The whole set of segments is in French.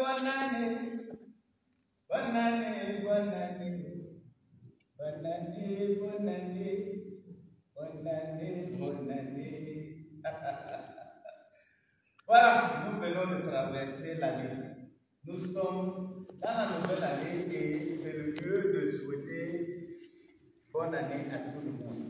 bonne année, bonne année, bonne année, bonne année, bonne année, bonne année, bonne année. Voilà, nous venons de traverser l'année. Nous sommes dans la nouvelle année et c'est le lieu de souhaiter bonne année à tout le monde.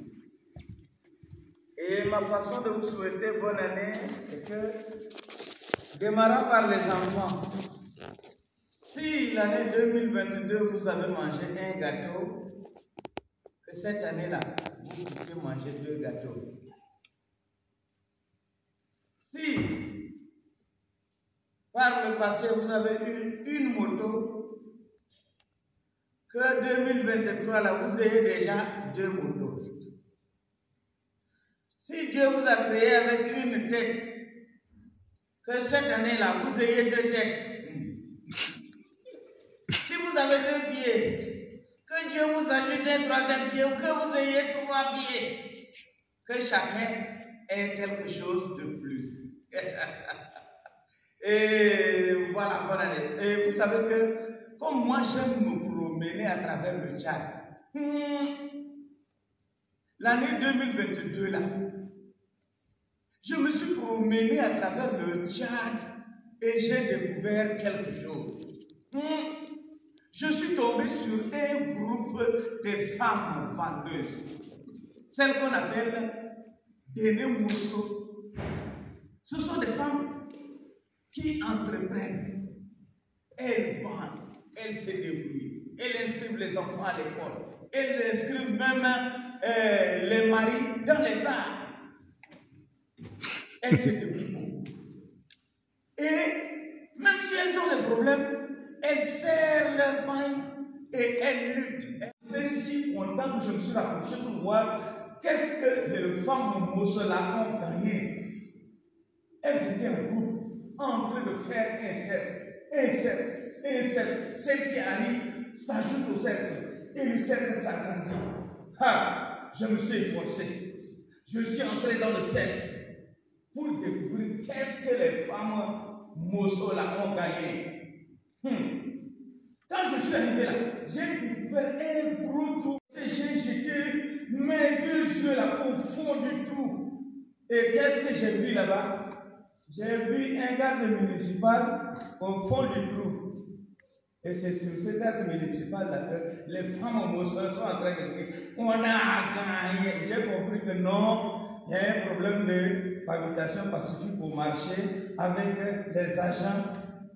Et ma façon de vous souhaiter bonne année est que, démarrant par les enfants, si l'année 2022 vous avez mangé un gâteau, que cette année-là, vous puissiez manger 2 gâteaux. Si, par le passé, vous avez eu une moto, que 2023, là, vous ayez déjà 2 motos. Si Dieu vous a créé avec une tête, que cette année-là, vous ayez 2 têtes. Si vous avez 2 pieds, que Dieu vous ajoute un 3e pied, ou que vous ayez 3 pieds, que chacun ait quelque chose de plus. Et voilà, bonne année. Et vous savez que, comme moi j'aime me promener à travers le Tchad, l'année 2022 là, je me suis promené à travers le Tchad et j'ai découvert quelque chose. Je suis tombé sur un groupe de femmes vendeuses, celles qu'on appelle des mousseaux. Ce sont des femmes qui entreprennent, elles vendent, elles se débrouillent, elles inscrivent les enfants à l'école, elles inscrivent même les maris dans les bars. Elles se débrouillent beaucoup. Et même si elles ont des problèmes, elles serrent leur pain et elles luttent. Et si pendant que je me suis rapproché pour voir qu'est-ce que les femmes mousselas ont gagné, elles étaient en groupe, en train de faire un cercle, un cercle, un cercle. Celle qui arrive s'ajoute au cercle et le cercle s'agrandit. Ah, je me suis efforcé. Je suis entré dans le cercle pour découvrir qu'est-ce que les femmes mousselas ont gagné. Quand je suis arrivé là, j'ai découvert un gros trou. J'ai jeté mes 2 yeux là au fond du trou. Et qu'est-ce que j'ai vu là-bas? J'ai vu un garde municipal au fond du trou. Et c'est sur ce garde municipal là que les femmes mousselas sont en train de dire on a gagné. J'ai compris que non, il y a un problème de cohabitation pacifique au marché avec les agents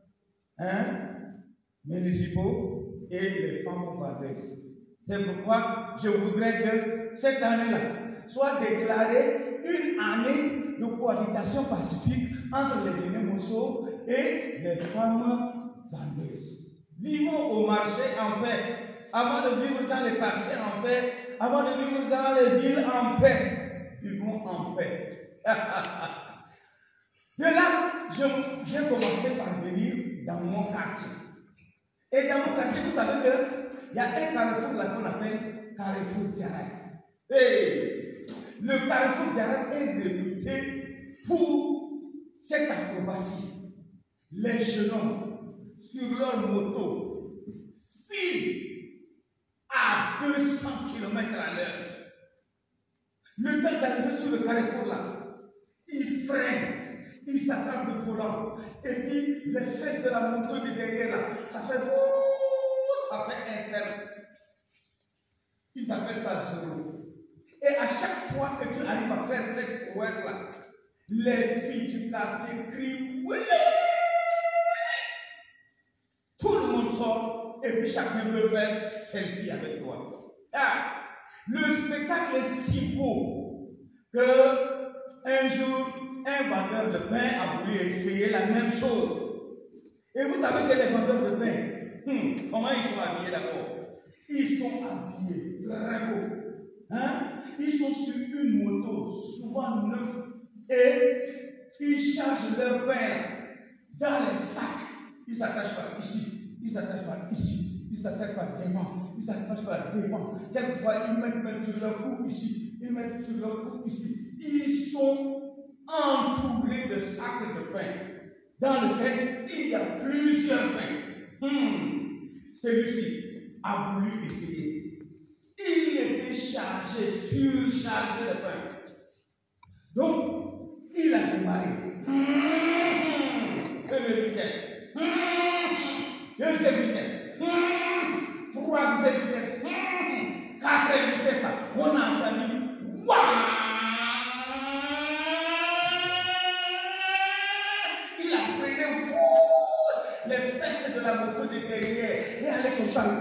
municipaux et les femmes vendeuses. C'est pourquoi je voudrais que cette année-là soit déclarée une année de cohabitation pacifique entre les Bénémousseaux et les femmes vendeuses. Vivons au marché en paix, avant de vivre dans les quartiers en paix, avant de vivre dans les villes en paix. Vivons en paix. De là, j'ai commencé par venir dans mon quartier. Et dans mon quartier, vous savez qu'il y a un carrefour là qu'on appelle Carrefour Diarra. Et le Carrefour Diarra est réputé pour cette acrobatie. Les jeunes sur leur moto filent à 200 km à l'heure. Le temps d'arriver sur le carrefour là, ils freinent. Il s'attrape le volant. Et puis, les fesses de la moto de derrière là, ça fait un cercle. Ils appellent ça zéro. Et à chaque fois que tu arrives à faire cette prouesse là, les filles du quartier crient oui. Tout le monde sort et puis chacun veut faire selfie avec toi. Ah, le spectacle est si beau que un jour, un vendeur de pain a voulu essayer la même chose. Et vous savez que les vendeurs de pain, comment ils sont habillés d'abord? Ils sont habillés très beaux. Ils sont sur une moto, souvent neuve, et ils chargent leur pain dans les sacs. Ils s'attachent par ici, ils s'attachent par ici, ils s'attachent par devant, ils s'attachent par devant. Quelquefois, ils mettent même sur leur cou ici, ils mettent sur leur cou ici. Ils sont entourés de sacs de pain. dans lequel il y a plusieurs pains. Celui-ci a voulu essayer. Il était chargé, surchargé de pain. Donc, il a démarré. Première vitesse. Deuxième vitesse. Troisième vitesse. Quatrième vitesse. On a entendu. Il a freiné les fesses de la moto de derrière et allait comme ça.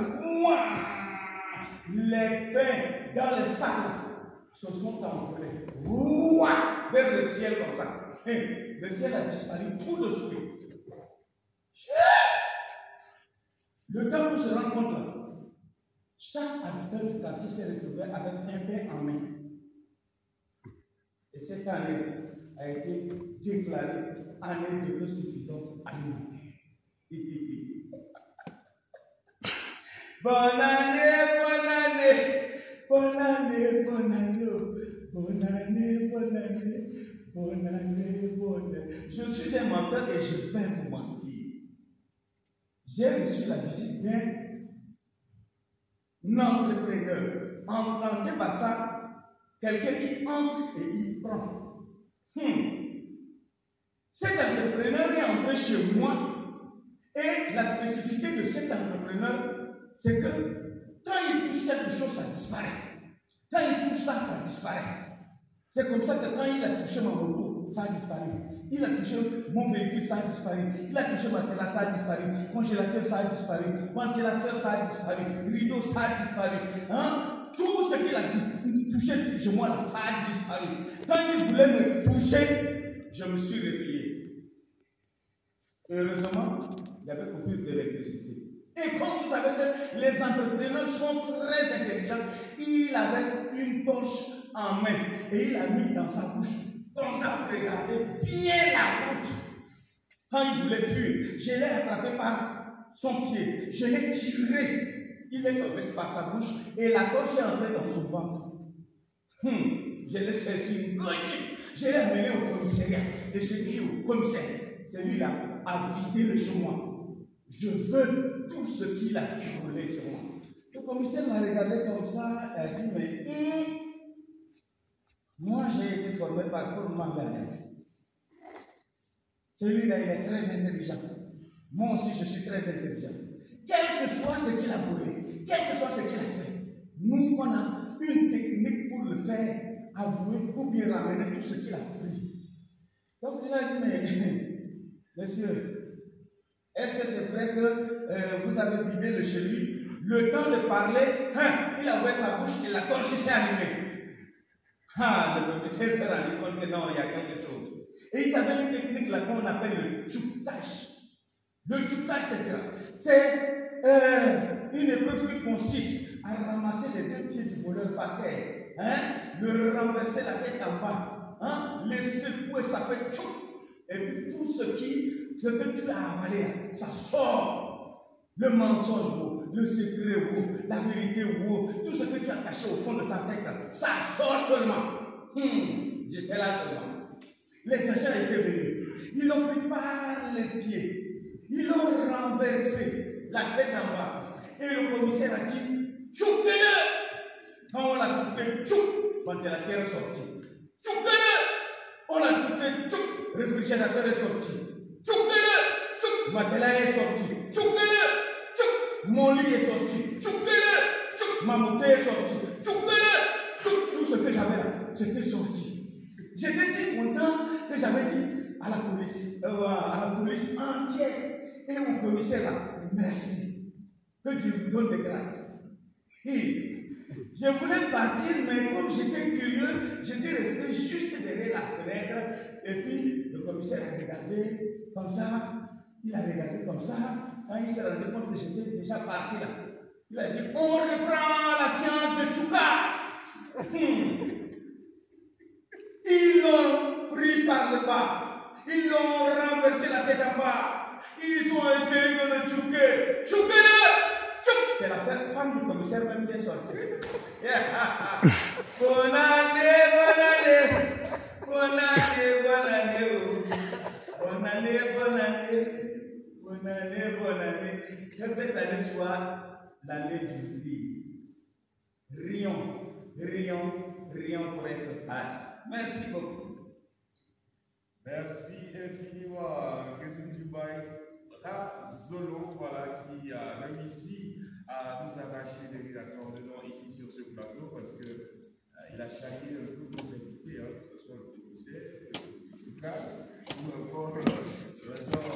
Les pains dans les sacs se sont envolés vers le ciel comme ça. Et le ciel a disparu tout de suite. Le temps pour se rendre compte, chaque habitant du quartier s'est retrouvé avec un pain en main. Et cette année a été déclarée année de suffisance alimentaire. Bonne année, bonne année, bonne année, bonne année, bonne année, bonne année, bonne année, bonne année. Je suis un menteur et je vais vous mentir. J'ai reçu la visite d'un entrepreneur. Entendez par ça, quelqu'un qui entre et il prend. Cet entrepreneur est entré chez moi et la spécificité de cet entrepreneur, c'est que quand il touche quelque chose, ça disparaît. Quand il touche ça, ça disparaît. C'est comme ça que quand il a touché ma moto, ça a disparu. Il a touché mon véhicule, ça a disparu. Il a touché ma télé, ça a disparu. Congélateur, ça a disparu. Ventilateur, ça a disparu. Rideau, ça a disparu. Tout ce qu'il a touché chez moi, là, ça a disparu. Quand il voulait me toucher, je me suis réveillé. Heureusement, il y avait coupure d'électricité. Et comme vous savez que les entrepreneurs sont très intelligents, il avait une torche en main et il l'a mis dans sa bouche, comme ça pour regarder bien la route. Quand il voulait fuir, je l'ai attrapé par son pied, je l'ai tiré, il est tombé par sa bouche et la torche est entrée dans son ventre. Je l'ai saisi, je l'ai amené au commissariat et j'ai dit au commissaire, celui-là a vidé le chez moi. Je veux tout ce qu'il a volé chez moi. Le commissaire m'a regardé comme ça et a dit, mais moi j'ai été formé par Paul Manganès. Celui-là, il est très intelligent. Moi aussi, je suis très intelligent. Quel que soit ce qu'il a volé, quel que soit ce qu'il a fait, nous, on a une technique pour le faire avouer ou bien ramener tout ce qu'il a pris. Donc, il a dit, mais, monsieur, est-ce que c'est vrai que vous avez vidé le chez lui? Le temps de parler, il a ouvert sa bouche et la torche s'est allumée. Le commissaire s'est rendu compte que non, il y a quelque chose. Et il savait une technique là qu'on appelle le tchoutage. Le tchoutage, c'est une épreuve qui consiste à ramasser les deux pieds du voleur par terre, le renverser la tête en bas, les secouer, ça fait tchou. Et puis tout ce que tu as avalé, ça sort. Le mensonge, le secret, la vérité, tout ce que tu as caché au fond de ta tête, ça sort seulement. J'étais là seulement. Les agents étaient venus. Ils l'ont pris par les pieds. Ils l'ont renversé, la tête en bas. Et le commissaire a dit, tchouquez-le. Quand on l'a tchouqué, tchouk, ventilateur est sorti. Tchouquez-le. On l'a tchouqué, tchouk, réfrigérateur est sorti. Tchouquez-le, tchouk, matelas est sorti. Tchouquez-le, tchouk, mon lit est sorti. Tchouquez-le, tchouk, ma moto est sortie. Tchouquez-le, tchouk, tout ce que j'avais là, c'était sorti. J'étais si content que j'avais dit à la police entière et au commissaire là, merci. Que Dieu vous donne des grâces. Et je voulais partir, mais comme j'étais curieux, j'étais resté juste derrière la fenêtre. Et puis le commissaire a regardé comme ça. Il a regardé comme ça. Quand il s'est rendu compte que j'étais déjà parti là, il a dit, on reprend la séance de tchoukage. Ils l'ont pris par le bas. Ils l'ont renversé la tête en bas. Ils ont essayé de le tchouquer. Tchouquez-le! C'est la femme du commissaire même qui est sortie. Bonne année, bonne année. Bonne année, bonne année. Bonne année, bonne année. bonne année. Que cette année soit l'année du rire. Rions pour être sage. Merci beaucoup. Merci infiniment, Kétoun Dubaï, Zolo, voilà, qui a réussi à nous arracher des rédacteurs de nom ici sur ce plateau parce qu'il a charrié un peu nos invités, que ce soit le professeur, le cas, ou encore